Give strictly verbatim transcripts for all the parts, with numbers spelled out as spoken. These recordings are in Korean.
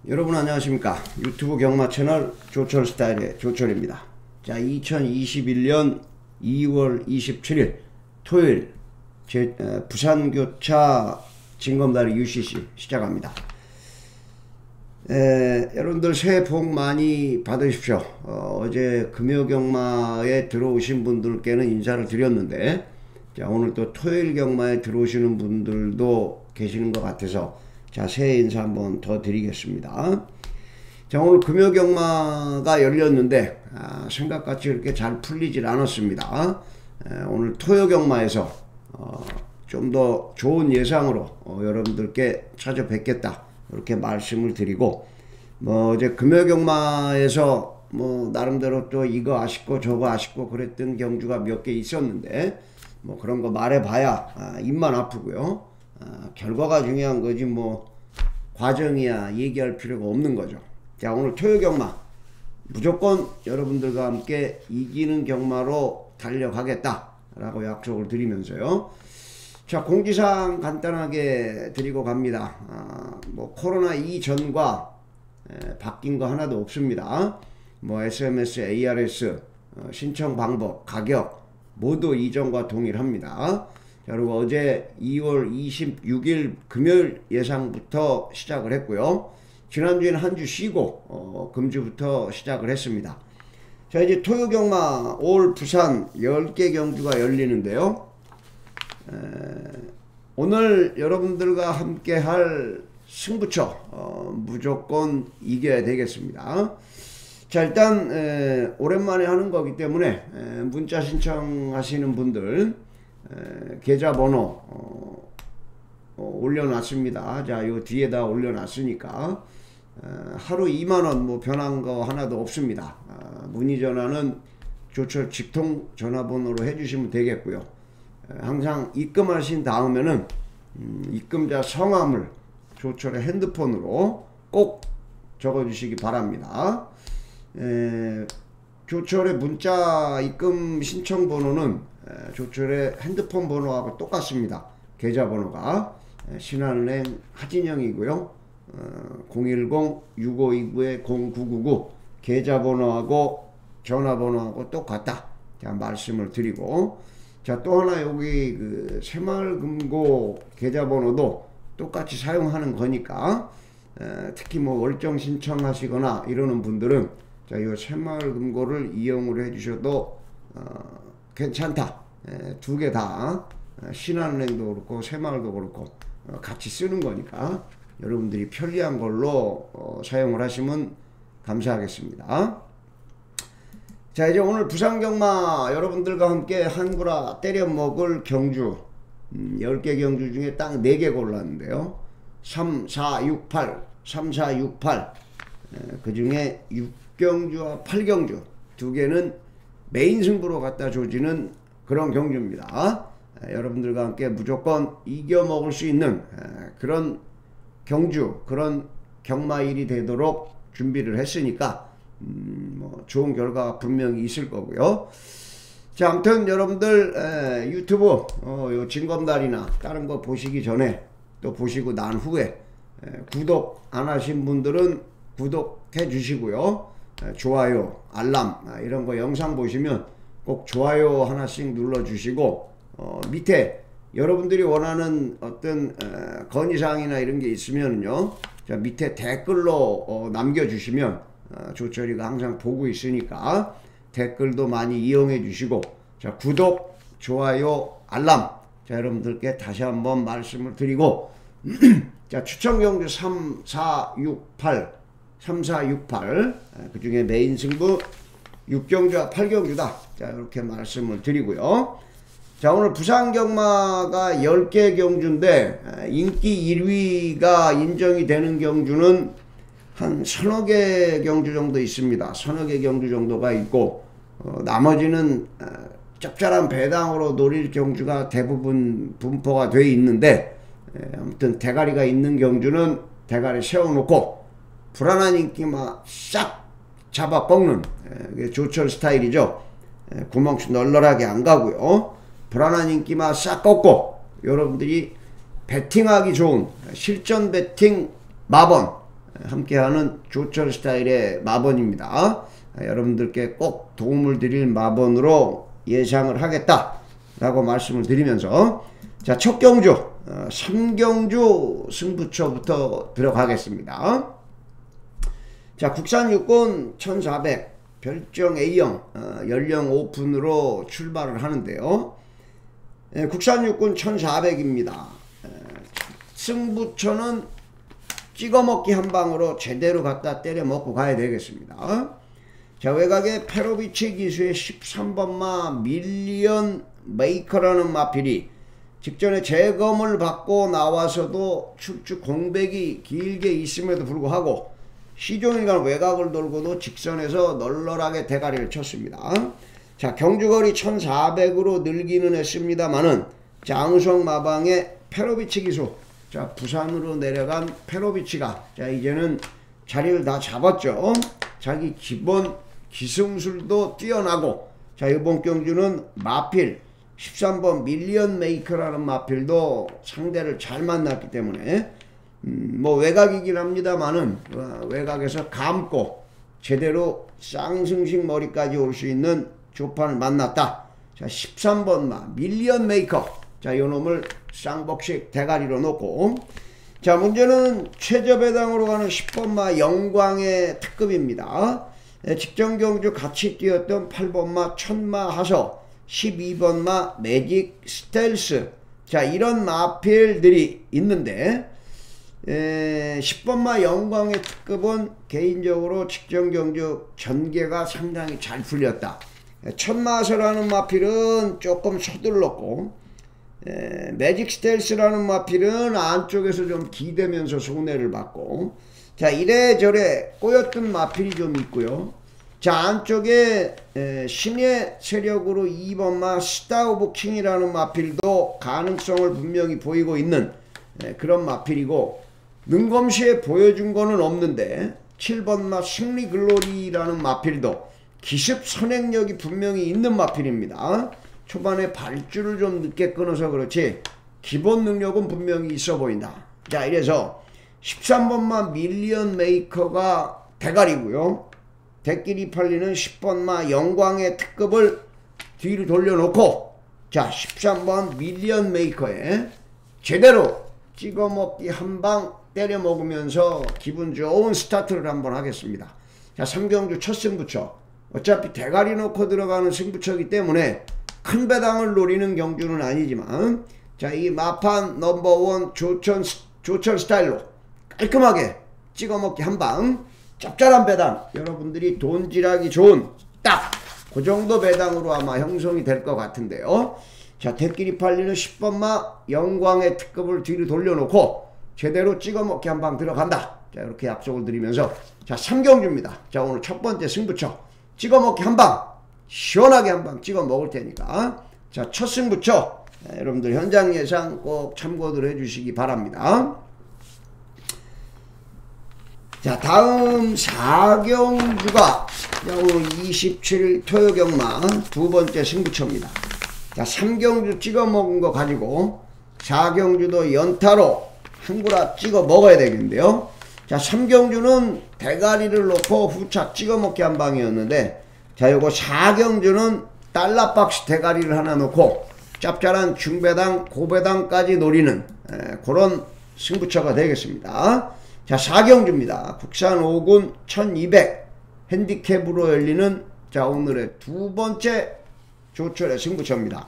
여러분 안녕하십니까. 유튜브 경마 채널 조철 스타일의 조철입니다. 자, 이천이십일년 이월 이십칠일 토요일 제, 에, 부산교차 진검다리 유씨씨 시작합니다. 에, 여러분들 새해 복 많이 받으십시오. 어, 어제 금요경마에 들어오신 분들께는 인사를 드렸는데, 자, 오늘 또 토요일 경마에 들어오시는 분들도 계시는 것 같아서 자, 새해 인사 한번 더 드리겠습니다. 자, 오늘 금요경마가 열렸는데 아, 생각같이 그렇게 잘 풀리질 않았습니다. 에, 오늘 토요경마에서 어, 좀 더 좋은 예상으로 어, 여러분들께 찾아뵙겠다 이렇게 말씀을 드리고, 뭐 어제 금요경마에서 뭐 나름대로 또 이거 아쉽고 저거 아쉽고 그랬던 경주가 몇 개 있었는데, 뭐 그런 거 말해봐야 아, 입만 아프고요. 아, 결과가 중요한 거지 뭐 과정이야 얘기할 필요가 없는 거죠. 자, 오늘 토요 경마 무조건 여러분들과 함께 이기는 경마로 달려가겠다 라고 약속을 드리면서요. 자, 공지사항 간단하게 드리고 갑니다. 아, 뭐 코로나 이전과 에, 바뀐 거 하나도 없습니다. 뭐 에스엠에스, 에이아르에스 어, 신청 방법, 가격 모두 이전과 동일합니다. 자, 그리고 어제 이월 이십육일 금요일 예상부터 시작을 했고요. 지난주에는 한 주 쉬고 어, 금주부터 시작을 했습니다. 자, 이제 토요경마 올 부산 열 개 경주가 열리는데요. 에, 오늘 여러분들과 함께 할 승부처 어, 무조건 이겨야 되겠습니다. 자, 일단 에, 오랜만에 하는 거기 때문에 에, 문자 신청하시는 분들 에, 계좌번호 어, 어, 올려놨습니다. 자, 요 뒤에다 올려놨으니까 에, 하루 이만원 뭐 변한 거 하나도 없습니다. 아, 문의 전화는 조철 직통 전화번호로 해주시면 되겠고요. 에, 항상 입금하신 다음에는 음, 입금자 성함을 조철의 핸드폰으로 꼭 적어주시기 바랍니다. 에, 조철의 문자 입금 신청 번호는 조철의 핸드폰 번호하고 똑같습니다. 계좌번호가 신한은행 하진영이고요. 어, 공일공 육오이구 공구구구 계좌번호하고 전화번호하고 똑같다. 자, 말씀을 드리고, 자, 또 하나 여기 그 새마을금고 계좌번호도 똑같이 사용하는 거니까 에, 특히 뭐 월정 신청하시거나 이러는 분들은 자, 이 새마을금고를 이용을 해주셔도 어, 괜찮다. 두 개 다 신한은행도 그렇고 새마을도 그렇고 어, 같이 쓰는 거니까 여러분들이 편리한 걸로 어, 사용을 하시면 감사하겠습니다. 자, 이제 오늘 부산경마 여러분들과 함께 한구라 때려 먹을 경주 음, 열 개 경주 중에 딱 네 개 골랐는데요. 삼, 사, 육, 팔 삼, 사, 육, 팔 그 중에 육 경주와 팔 경주 두 개는 메인 승부로 갖다 조지는 그런 경주입니다. 에, 여러분들과 함께 무조건 이겨 먹을 수 있는 에, 그런 경주, 그런 경마일이 되도록 준비를 했으니까 음, 뭐 좋은 결과가 분명히 있을 거고요. 자, 아무튼 여러분들 에, 유튜브 어, 요 진검다리나 다른 거 보시기 전에 또 보시고 난 후에 에, 구독 안 하신 분들은 구독해 주시고요. 에, 좋아요, 알람 아, 이런 거 영상 보시면 꼭 좋아요 하나씩 눌러주시고 어, 밑에 여러분들이 원하는 어떤 에, 건의사항이나 이런 게 있으면요, 자, 밑에 댓글로 어, 남겨주시면 어, 조철이가 항상 보고 있으니까 댓글도 많이 이용해 주시고, 자, 구독, 좋아요, 알람 자, 여러분들께 다시 한번 말씀을 드리고 자, 추천경주 삼, 사, 육, 팔 삼, 사, 육, 팔 그 중에 메인 승부 육 경주와 팔 경주다. 자, 이렇게 말씀을 드리고요. 자, 오늘 부산경마가 열 개 경주인데 인기 일 위가 인정이 되는 경주는 한 서너 개 경주 정도 있습니다. 서너 개 경주 정도가 있고 어, 나머지는 어, 짭짤한 배당으로 노릴 경주가 대부분 분포가 돼 있는데, 에, 아무튼 대가리가 있는 경주는 대가리 세워놓고 불안한 인기만 싹 잡아 꺾는 에, 조철 스타일이죠. 에, 구멍수 널널하게 안 가고요. 불안한 인기만 싹 꺾고 여러분들이 배팅하기 좋은 실전 배팅 마번 함께하는 조철 스타일의 마번입니다. 아, 여러분들께 꼭 도움을 드릴 마번으로 예상을 하겠다 라고 말씀을 드리면서, 자, 첫 경주 어, 삼 경주 승부처부터 들어가겠습니다. 자, 국산 육군 천사백 별정 A형 어, 연령 오픈으로 출발을 하는데요. 예, 국산 육군 천사백입니다. 예, 승부처는 찍어먹기 한 방으로 제대로 갖다 때려 먹고 가야 되겠습니다. 자, 외곽에 페로비치 기수의 십삼 번마 밀리언 메이커라는 마필이 직전에 재검을 받고 나와서도 축축 공백이 길게 있음에도 불구하고 시종일관 외곽을 돌고도 직선에서 널널하게 대가리를 쳤습니다. 자, 경주거리 천사백으로 늘기는 했습니다만은, 자, 앙우성 마방의 페로비치 기수, 자, 부산으로 내려간 페로비치가 자, 이제는 자리를 다 잡았죠. 자기 기본 기승술도 뛰어나고, 자, 이번 경주는 마필 십삼 번 밀리언 메이커라는 마필도 상대를 잘 만났기 때문에 음, 뭐 외곽이긴 합니다만은 어, 외곽에서 감고 제대로 쌍승식 머리까지 올 수 있는 조판을 만났다. 자, 십삼 번마 밀리언 메이커, 자, 요 놈을 쌍복식 대가리로 놓고, 자, 문제는 최저배당으로 가는 십 번마 영광의 특급입니다. 예, 직전 경주 같이 뛰었던 팔 번마 천마 하서, 십이 번마 매직 스텔스, 자, 이런 마필들이 있는데, 에, 십 번마 영광의 특급은 개인적으로 직전 경주 전개가 상당히 잘 풀렸다. 천마서라는 마필은 조금 서둘렀고, 에, 매직 스텔스라는 마필은 안쪽에서 좀 기대면서 손해를 받고, 자, 이래저래 꼬였던 마필이 좀 있고요. 자, 안쪽에 에, 신의 세력으로 이 번마 스타 오브 킹이라는 마필도 가능성을 분명히 보이고 있는 에, 그런 마필이고, 능검시에 보여준 거는 없는데 칠 번마 승리 글로리라는 마필도 기습 선행력이 분명히 있는 마필입니다. 초반에 발주를 좀 늦게 끊어서 그렇지 기본 능력은 분명히 있어 보인다. 자, 이래서 십삼 번마 밀리언 메이커가 대가리고요. 대끼리 팔리는 십 번마 영광의 특급을 뒤로 돌려놓고, 자, 십삼 번 밀리언 메이커에 제대로 찍어먹기 한방 때려 먹으면서 기분 좋은 스타트를 한번 하겠습니다. 자, 삼 경주 첫 승부처, 어차피 대가리 놓고 들어가는 승부처이기 때문에 큰 배당을 노리는 경주는 아니지만, 자, 이 마판 넘버원 조천, 조천 스타일로 깔끔하게 찍어먹기 한방, 짭짤한 배당, 여러분들이 돈질하기 좋은 딱 그 정도 배당으로 아마 형성이 될 것 같은데요. 자, 대끼리 팔리는 십 번마 영광의 특급을 뒤로 돌려놓고 제대로 찍어먹기 한방 들어간다. 자, 이렇게 약속을 드리면서, 자, 삼 경주입니다. 자, 오늘 첫 번째 승부처 찍어먹기 한방 시원하게 한방 찍어먹을 테니까, 자, 첫 승부처 자, 여러분들 현장 예상 꼭 참고들 해주시기 바랍니다. 자, 다음 사 경주가 오늘 이십칠 일 토요경마 두 번째 승부처입니다. 자, 삼 경주 찍어 먹은 거 가지고 사 경주도 연타로 한구라 찍어 먹어야 되겠는데요. 자, 삼 경주는 대가리를 놓고 후착 찍어 먹기 한 방이었는데, 자, 요거 사 경주는 달러박스 대가리를 하나 놓고 짭짤한 중배당 고배당까지 노리는 에, 그런 승부처가 되겠습니다. 자, 사 경주입니다. 국산 오군 천이백 핸디캡으로 열리는, 자, 오늘의 두 번째 조철의 승부처입니다.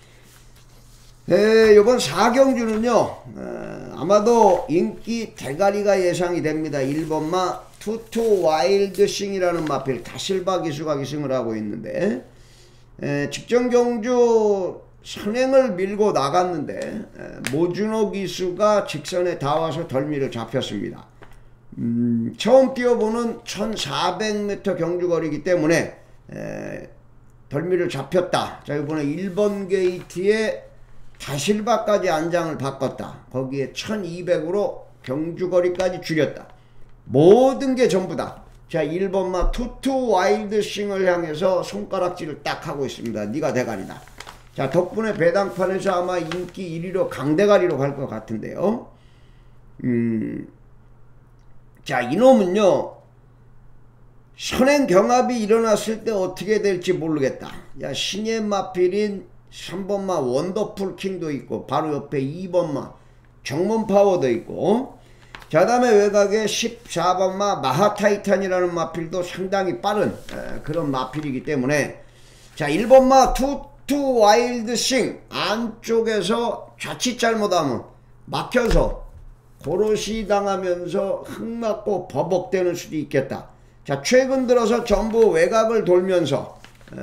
네, 이번 사 경주는요, 어, 아마도 인기 대가리가 예상이 됩니다. 일 번마 투투 와일드싱이라는 마필 다실바 기수가 기승을 하고 있는데, 에, 직전 경주 선행을 밀고 나갔는데 에, 모준호 기수가 직선에 다 와서 덜미를 잡혔습니다. 음, 처음 뛰어보는 천사백 미터 경주거리이기 때문에 에, 덜미를 잡혔다. 자, 이번에 일 번 게이트에 다실바까지 안장을 바꿨다. 거기에 천이백으로 경주거리까지 줄였다. 모든 게 전부다. 자, 일 번마 투투 와일드싱을 향해서 손가락질을 딱 하고 있습니다. 네가 대가리다. 자, 덕분에 배당판에서 아마 인기 일 위로 강대가리로 갈 것 같은데요. 음, 자, 이놈은요, 선행 경합이 일어났을 때 어떻게 될지 모르겠다. 야, 신예 마필인 삼 번마 원더풀 킹도 있고, 바로 옆에 이 번마 정문 파워도 있고, 자, 다음에 외곽에 십사 번마 마하타이탄이라는 마필도 상당히 빠른 에, 그런 마필이기 때문에, 자, 일 번마 투투 와일드싱 안쪽에서 자칫 잘못하면 막혀서 고로시 당하면서 흙 맞고 버벅대는 수도 있겠다. 자, 최근 들어서 전부 외곽을 돌면서 에,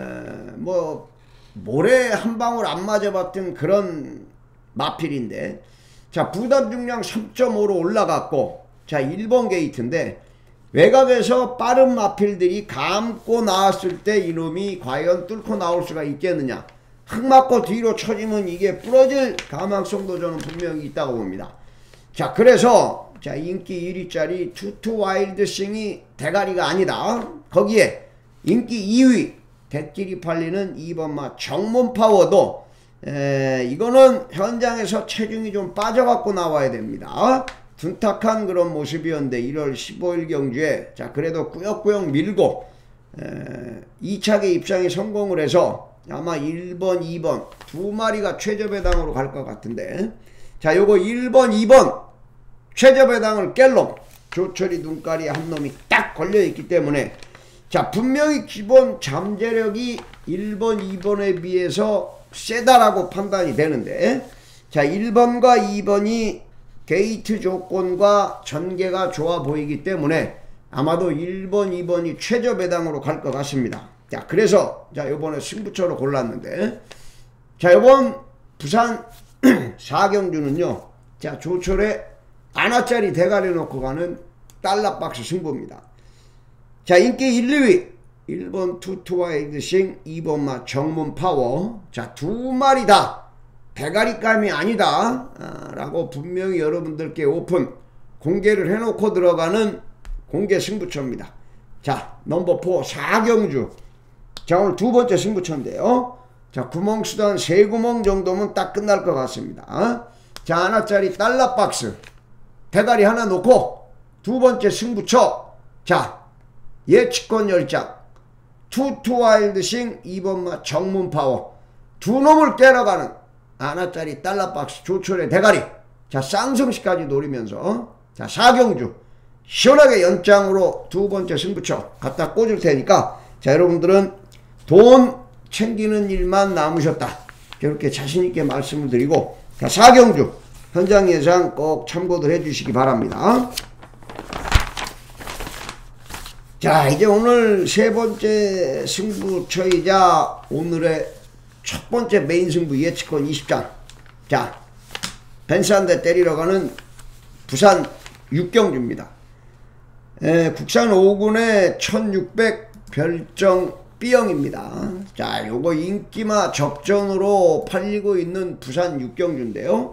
뭐 모래 한 방울 안 맞아봤던 그런 마필인데, 자, 부담 중량 삼 점 오로 올라갔고, 자, 일 번 게이트인데 외곽에서 빠른 마필들이 감고 나왔을 때 이놈이 과연 뚫고 나올 수가 있겠느냐. 흙 맞고 뒤로 쳐지면 이게 부러질 가망성도 저는 분명히 있다고 봅니다. 자, 그래서 자, 인기 일 위짜리 투투 와일드싱이 대가리가 아니다. 거기에 인기 이 위 대끼리 팔리는 이 번마 정문 파워도 에, 이거는 현장에서 체중이 좀 빠져갖고 나와야 됩니다. 둔탁한 그런 모습이었는데 일월 십오일 경주에 자, 그래도 꾸역꾸역 밀고 에, 이 차계 입상에 성공을 해서 아마 일 번, 이 번 두 마리가 최저배당으로 갈 것 같은데, 자, 요거 일 번, 이 번 최저배당을 깰 놈, 조철이 눈깔이 한 놈이 딱 걸려있기 때문에, 자, 분명히 기본 잠재력이 일 번, 이 번에 비해서 세다라고 판단이 되는데, 자, 일 번과 이 번이 게이트 조건과 전개가 좋아 보이기 때문에 아마도 일 번, 이 번이 최저 배당으로 갈 것 같습니다. 자, 그래서 자, 요번에 승부처로 골랐는데, 자, 요번 부산 사 경주는요, 자, 조철에 하나짜리 대가리 놓고 가는 달러박스 승부입니다. 자, 인기 일, 이 위 일 번 투투와이드싱, 이 번마 정문 파워. 자, 두 마리 다 대가리감이 아니다 아, 라고 분명히 여러분들께 오픈 공개를 해놓고 들어가는 공개 승부처입니다. 자, 넘버 사 사 경주. 자, 오늘 두 번째 승부처인데요, 자, 구멍수단 세 구멍 정도면 딱 끝날 것 같습니다. 자, 하나짜리 달러박스 대가리 하나 놓고 두 번째 승부처. 자, 예측권 열 장 투투 와일드싱, 이 번마 정문 파워 두 놈을 깨러가는 하나짜리 달러박스 조철의 대가리. 자, 쌍성시까지 노리면서 자, 사 경주 시원하게 연장으로 두 번째 승부처 갖다 꽂을 테니까, 자, 여러분들은 돈 챙기는 일만 남으셨다, 이렇게 자신있게 말씀을 드리고, 자, 사 경주 현장 예상 꼭 참고들 해주시기 바랍니다. 자, 이제 오늘 세 번째 승부처이자 오늘의 첫 번째 메인 승부 예측권 이십 장. 자, 벤츠 한 대 때리러 가는 부산 육 경주입니다. 에, 국산 오 군의 천육백 별정 B형입니다. 자, 요거 인기마 접전으로 팔리고 있는 부산 육 경주인데요.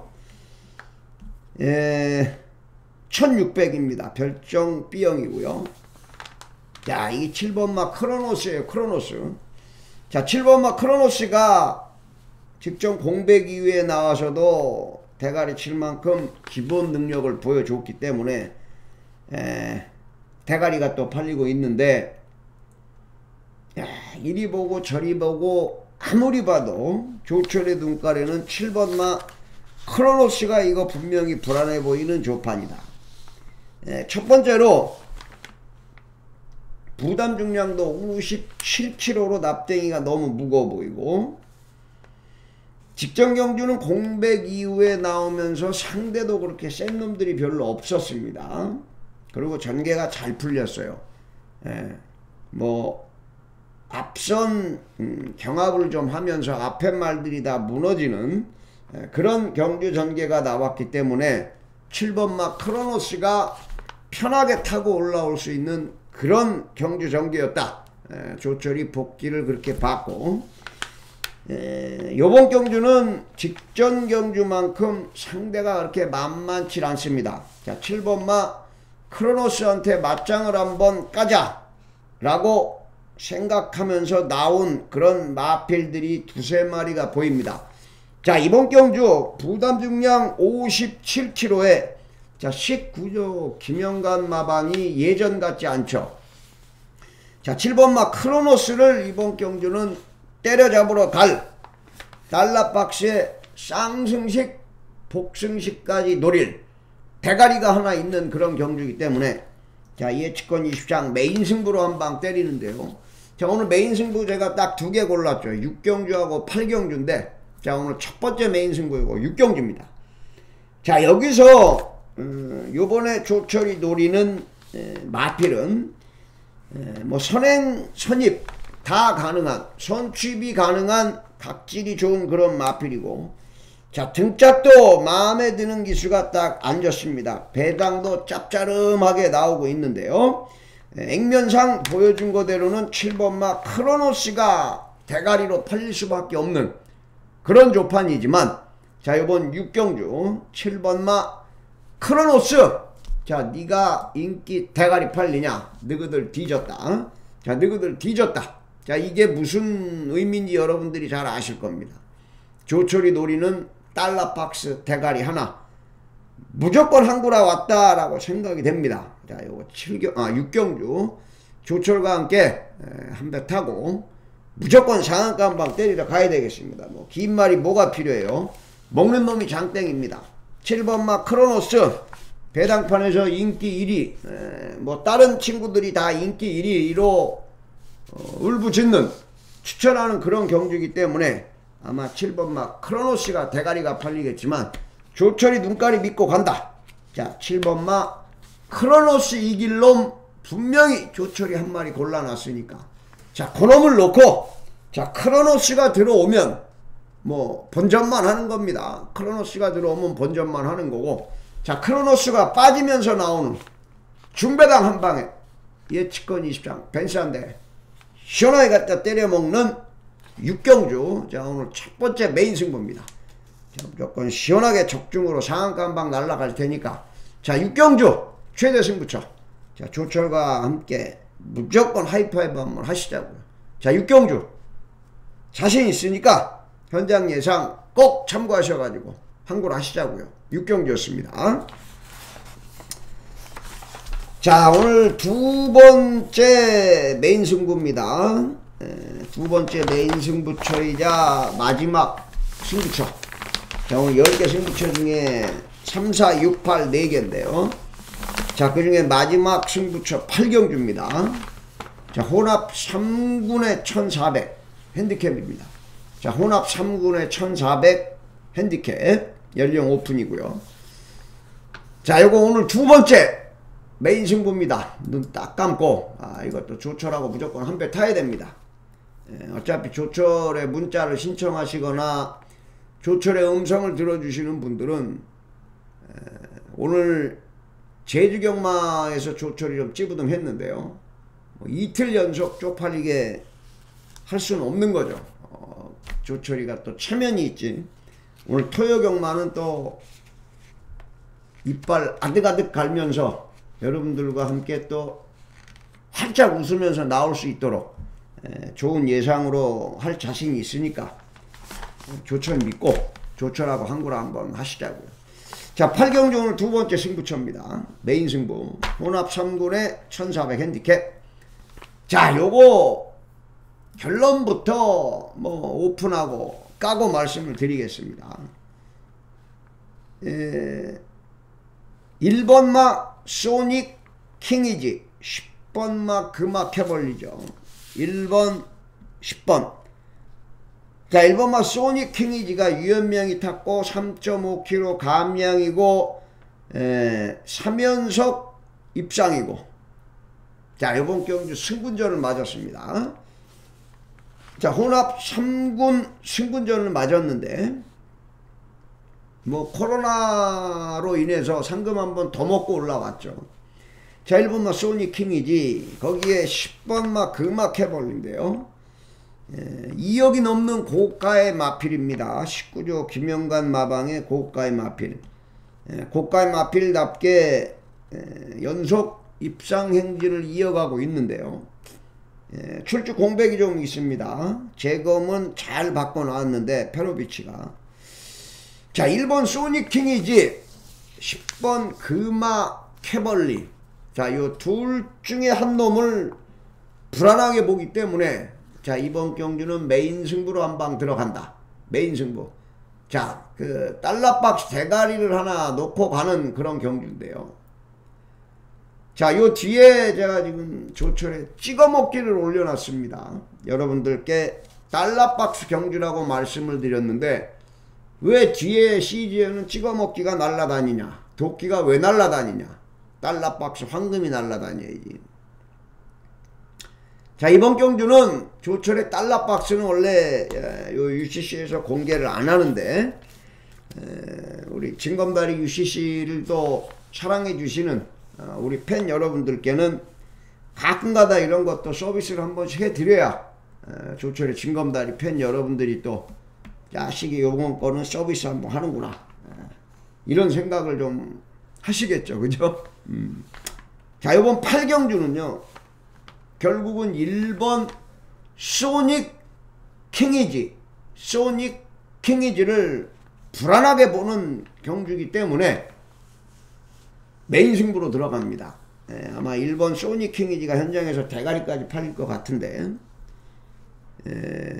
에, 천육백입니다. 별정 B형이고요. 자, 이게 칠 번마 크로노스예요. 크로노스. 자, 칠 번마 크로노스가 직전 공백 이후에 나와서도 대가리 칠 만큼 기본 능력을 보여줬기 때문에 에, 대가리가 또 팔리고 있는데, 야, 이리 보고 저리 보고 아무리 봐도 조철의 눈깔에는 칠 번마 크로노스가 이거 분명히 불안해 보이는 조판이다. 에, 첫 번째로 부담 중량도 오십칠 킬로그램로 납땜이가 너무 무거워 보이고, 직전 경주는 공백 이후에 나오면서 상대도 그렇게 센 놈들이 별로 없었습니다. 그리고 전개가 잘 풀렸어요. 예, 뭐 앞선 음, 경합을 좀 하면서 앞에 말들이 다 무너지는 예, 그런 경주 전개가 나왔기 때문에 칠 번마 크로노스가 편하게 타고 올라올 수 있는 그런 경주 전개였다. 에, 조철이 복귀를 그렇게 봤고, 에, 요번 경주는 직전 경주만큼 상대가 그렇게 만만치 않습니다. 자, 칠 번마 크로노스한테 맞짱을 한번 까자 라고 생각하면서 나온 그런 마필들이 두세 마리가 보입니다. 자, 이번 경주 부담 중량 오십칠 킬로그램에 자, 십구 조 김영관 마방이 예전 같지 않죠. 자, 칠 번 마 크로노스를 이번 경주는 때려잡으러 갈 달러박스의 쌍승식 복승식까지 노릴 대가리가 하나 있는 그런 경주이기 때문에 자, 예측권 이십 장 메인 승부로 한 방 때리는데요. 자, 오늘 메인 승부 제가 딱 두 개 골랐죠. 육 경주하고 팔 경주인데 자, 오늘 첫 번째 메인 승부이고 육 경주입니다. 자, 여기서 음, 요번에 조철이 노리는 에, 마필은 에, 뭐 선행 선입 다 가능한, 선취입이 가능한 각질이 좋은 그런 마필이고, 자, 등짝도 마음에 드는 기수가 딱 앉았습니다. 배당도 짭짜름하게 나오고 있는데요. 에, 액면상 보여준 거대로는 칠 번 마 크로노스가 대가리로 팔릴 수밖에 없는 그런 조판이지만, 자, 이번 육 경주 칠 번 마 크로노스, 자, 니가 인기 대가리 팔리냐, 너희들 뒤졌다. 자, 너희들 뒤졌다. 자, 이게 무슨 의미인지 여러분들이 잘 아실 겁니다. 조철이 노리는 달러박스 대가리 하나 무조건 한구라 왔다라고 생각이 됩니다. 자, 요거 칠 경, 아, 육 경주 조철과 함께 한 배 타고 무조건 상한가 한 방 때리러 가야 되겠습니다. 뭐 긴 말이 뭐가 필요해요. 먹는 놈이 장땡입니다. 칠 번 마 크로노스 배당판에서 인기 일 위, 에, 뭐 다른 친구들이 다 인기 일 위로 어, 울부짖는 추천하는 그런 경주이기 때문에 아마 칠 번 마 크로노스가 대가리가 팔리겠지만 조철이 눈깔이 믿고 간다. 자, 칠 번 마 크로노스 이길 놈 분명히 조철이 한 마리 골라놨으니까, 자, 그놈을 놓고 자, 크로노스가 들어오면 뭐 본전만 하는 겁니다. 크로노스가 들어오면 본전만 하는 거고, 자, 크로노스가 빠지면서 나오는 중배당 한 방에 예측권 이십 장 벤스한데 시원하게 갖다 때려먹는 육 경주. 자, 오늘 첫 번째 메인 승부입니다. 자, 무조건 시원하게 적중으로 상한가 한 방 날아갈 테니까, 자, 육 경주 최대 승부처, 자, 조철과 함께 무조건 하이파이브 한번 하시자고요. 자, 육 경주 자신 있으니까 현장 예상 꼭 참고하셔가지고 한골 하시자고요. 육 경주였습니다. 자, 오늘 두 번째 메인 승부입니다. 에, 두 번째 메인 승부처이자 마지막 승부처. 자, 오늘 열 개 승부처 중에 삼, 사, 육, 팔 네 개인데요. 자, 그 중에 마지막 승부처 팔 경주입니다. 자, 혼합 삼 군에 천사백 핸디캡입니다. 자, 혼합 삼 군에 천사백 핸디캡 연령 오픈이고요. 자, 요거 오늘 두 번째 메인 승부입니다. 눈 딱 감고, 아, 이것도 조철하고 무조건 한 배 타야 됩니다. 예, 어차피 조철의 문자를 신청하시거나 조철의 음성을 들어주시는 분들은 에, 오늘 제주경마에서 조철이 좀 찌부둥했는데요. 뭐 이틀 연속 쪽팔리게 할 수는 없는 거죠. 어, 조철이가 또 체면이 있지. 오늘 토요경마는 또 이빨 아득아득 갈면서 여러분들과 함께 또 활짝 웃으면서 나올 수 있도록 에, 좋은 예상으로 할 자신이 있으니까 조철 믿고 조철하고 한구라 한번 하시자고요. 자, 팔 경주 오늘 두 번째 승부처입니다. 메인 승부 혼합 삼 군에 천사백 핸디캡. 자, 요거 결론부터 뭐 오픈하고 까고 말씀을 드리겠습니다. 에, 일 번 마 소닉 킹이지, 십 번 마 금화 캐벌리죠. 일 번, 십 번. 자, 일 번 마 소닉 킹이지가 유연명이 탔고 삼 점 오 킬로그램 감량이고 에, 삼 연속 입상이고, 자, 이번 경주 승군전을 맞았습니다. 자, 혼합 삼 군 승군전을 맞았는데 뭐 코로나로 인해서 상금 한번 더 먹고 올라왔죠. 자, 일 번 마 소닉 킹이지, 거기에 십 번 마 금화 캐벌리인데요. 예, 이억이 넘는 고가의 마필입니다. 십구 조 김영관 마방의 고가의 마필. 예, 고가의 마필답게 예, 연속 입상 행진을 이어가고 있는데요. 예, 출주 공백이 좀 있습니다. 재검은 잘 바꿔 나왔는데 페로비치가. 자, 일 번 소닉킹이지 십 번 금화 캐벌리. 자, 요 둘 중에 한 놈을 불안하게 보기 때문에 자, 이번 경주는 메인 승부로 한 방 들어간다. 메인 승부. 자, 그 달러박스 대가리를 하나 놓고 가는 그런 경주인데요. 자, 요 뒤에 제가 지금 조철에 찍어먹기를 올려놨습니다. 여러분들께 달러박스 경주라고 말씀을 드렸는데 왜 뒤에 씨지에는 찍어먹기가 날라다니냐, 도끼가 왜 날라다니냐, 달러박스 황금이 날라다녀야지. 자, 이번 경주는 조철의 달러박스는 원래 요 유씨씨에서 공개를 안 하는데 우리 징검다리 유씨씨를 또 사랑해 주시는 우리 팬 여러분들께는 가끔가다 이런 것도 서비스를 한 번씩 해드려야 조철의 징검다리 팬 여러분들이 또 자식이 요번 거는 서비스 한번 하는구나 이런 생각을 좀 하시겠죠, 그죠? 음. 자, 요번 팔 경주는요 결국은 일 번 소닉 킹이지 소닉 킹이지를 불안하게 보는 경주이기 때문에 메인 승부로 들어갑니다. 예, 아마 일 번 소닉 킹이지가 현장에서 대가리까지 팔릴 것 같은데 예,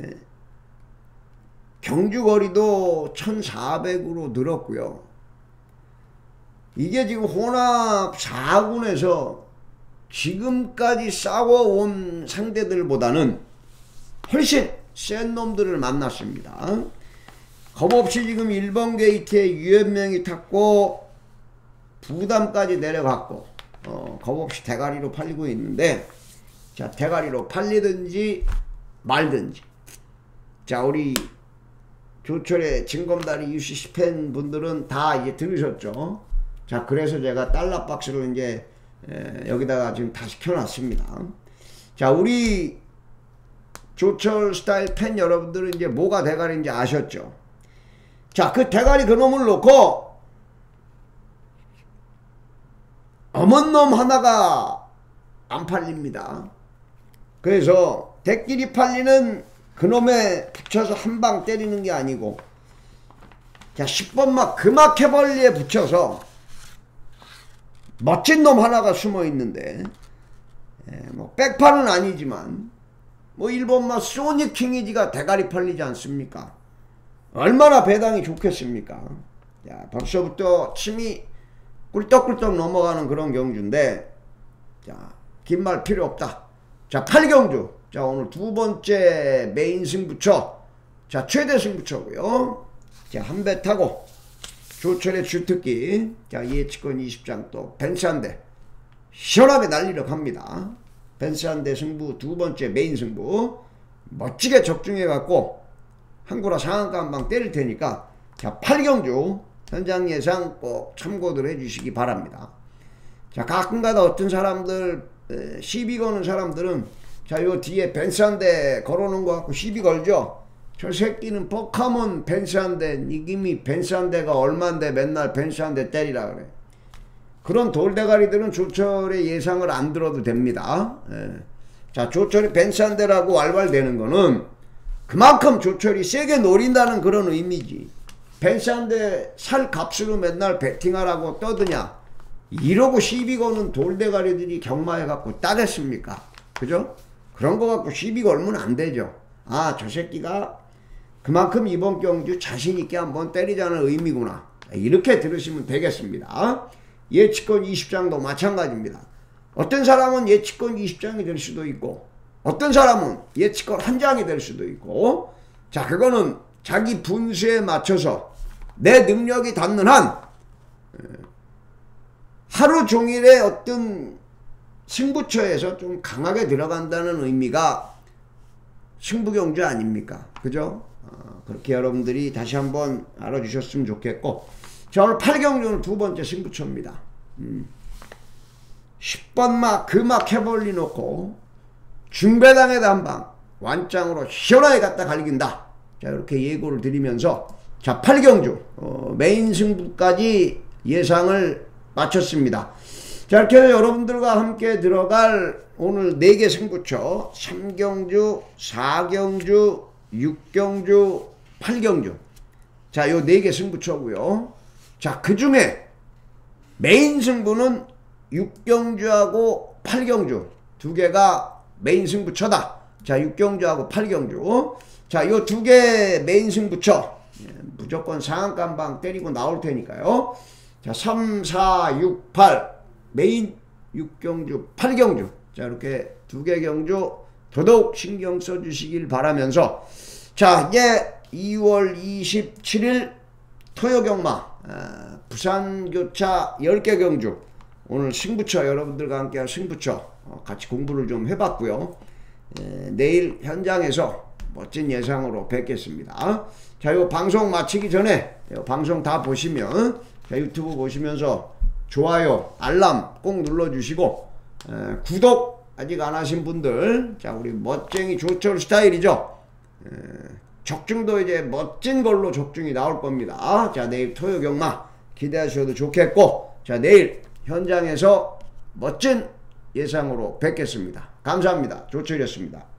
경주거리도 천사백으로 늘었고요. 이게 지금 혼합 사 군에서 지금까지 싸워온 상대들보다는 훨씬 센 놈들을 만났습니다. 겁없이 지금 일 번 게이트에 유연명이 탔고 부담까지 내려갔고 어, 겁없이 대가리로 팔리고 있는데 자, 대가리로 팔리든지 말든지. 자, 우리 조철의 징검다리 유씨씨 팬 분들은 다 이제 들으셨죠. 자, 그래서 제가 달러박스를 이제 에, 여기다가 지금 다시 켜놨습니다. 자, 우리 조철 스타일 팬 여러분들은 이제 뭐가 대가리인지 아셨죠. 자, 그 대가리 그놈을 놓고 어먼 놈 하나가 안 팔립니다. 그래서 대끼리 팔리는 그놈에 붙여서 한 방 때리는 게 아니고 자, 십 번막 금화캐벌리에 붙여서 멋진 놈 하나가 숨어 있는데 예, 뭐 백판은 아니지만 뭐 일본막 소닉 킹이지가 대가리 팔리지 않습니까? 얼마나 배당이 좋겠습니까? 야, 벌써부터 침이 꿀떡꿀떡 넘어가는 그런 경주인데 자, 긴 말 필요 없다. 자, 팔 경주. 자, 오늘 두 번째 메인 승부처. 자, 최대 승부처고요. 자, 한 배 타고 조철의 주특기. 자, 예측권 이십 장 또 벤츠 한 대 시원하게 날리러 갑니다. 벤츠 한 대 승부 두 번째 메인 승부 멋지게 적중해 갖고 한구라 상한가 한 방 때릴 테니까 자, 팔 경주 현장 예상 꼭 참고들 해주시기 바랍니다. 자, 가끔가다 어떤 사람들 에, 시비 거는 사람들은 자, 요 뒤에 벤츠 한 대 걸어놓은 거 갖고 시비 걸죠. 저 새끼는 뻑하면 벤츠 한 대, 이미 벤츠 한 대가 얼만데 맨날 벤츠 한 대 때리라 그래. 그런 돌대가리들은 조철의 예상을 안 들어도 됩니다. 예. 자, 조철이 벤츠 한 대라고 왈왈대는 거는 그만큼 조철이 세게 노린다는 그런 의미지. 벤츠 한 대 살 값으로 맨날 베팅하라고 떠드냐. 이러고 시비 거는 돌대가리들이 경마해갖고 따겠습니까? 그죠? 그런 거 갖고 시비 걸면 안 되죠. 아, 저 새끼가 그만큼 이번 경주 자신있게 한번 때리자는 의미구나. 이렇게 들으시면 되겠습니다. 예측권 이십 장도 마찬가지입니다. 어떤 사람은 예측권 이십 장이 될 수도 있고 어떤 사람은 예측권 한 장이 될 수도 있고 자, 그거는 자기 분수에 맞춰서 내 능력이 닿는 한 하루 종일의 어떤 승부처에서 좀 강하게 들어간다는 의미가 승부경주 아닙니까? 그죠? 어, 그렇게 여러분들이 다시 한번 알아주셨으면 좋겠고 자, 오늘 팔 경주는 두 번째 승부처입니다. 음. 십 번막 금막 해벌리 놓고 중배당에다 한방 완장으로 시원하게 갖다 갈긴다. 자, 이렇게 예고를 드리면서 자, 팔 경주 어, 메인 승부까지 예상을 마쳤습니다. 자, 이렇게 여러분들과 함께 들어갈 오늘 네 개 승부처 삼 경주, 사 경주, 육 경주, 팔 경주 자, 요 네 개 승부처고요. 자, 그 중에 메인 승부는 육 경주하고 팔 경주 두 개가 메인 승부처다. 자, 육 경주하고 팔 경주. 자, 요 두 개 메인 승부처. 예, 무조건 상한가 한 방 때리고 나올 테니까요. 자, 삼, 사, 육, 팔. 메인 육 경주, 팔 경주. 자, 이렇게 두 개 경주 더더욱 신경 써주시길 바라면서, 자, 이제 이월 이십칠일 토요경마, 아, 부산교차 열 개 경주. 오늘 승부처, 여러분들과 함께할 승부처 어, 같이 공부를 좀 해봤고요. 에, 내일 현장에서 멋진 예상으로 뵙겠습니다. 자, 이 방송 마치기 전에 이 방송 다 보시면, 자, 유튜브 보시면서 좋아요, 알람 꼭 눌러주시고, 에, 구독 아직 안 하신 분들, 자, 우리 멋쟁이 조철 스타일이죠. 에, 적중도 이제 멋진 걸로 적중이 나올 겁니다. 자, 내일 토요 경마 기대하셔도 좋겠고, 자, 내일 현장에서 멋진 예상으로 뵙겠습니다. 감사합니다. 조철이었습니다.